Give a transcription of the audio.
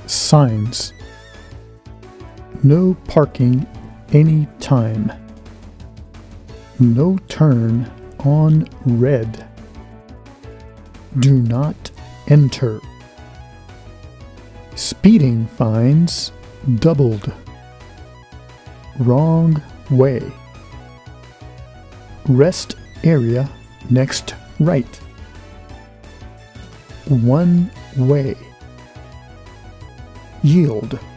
Signs. No parking any time. No turn on red. Do not enter. Speeding fines doubled. Wrong way. Rest area next right. One way. Yield.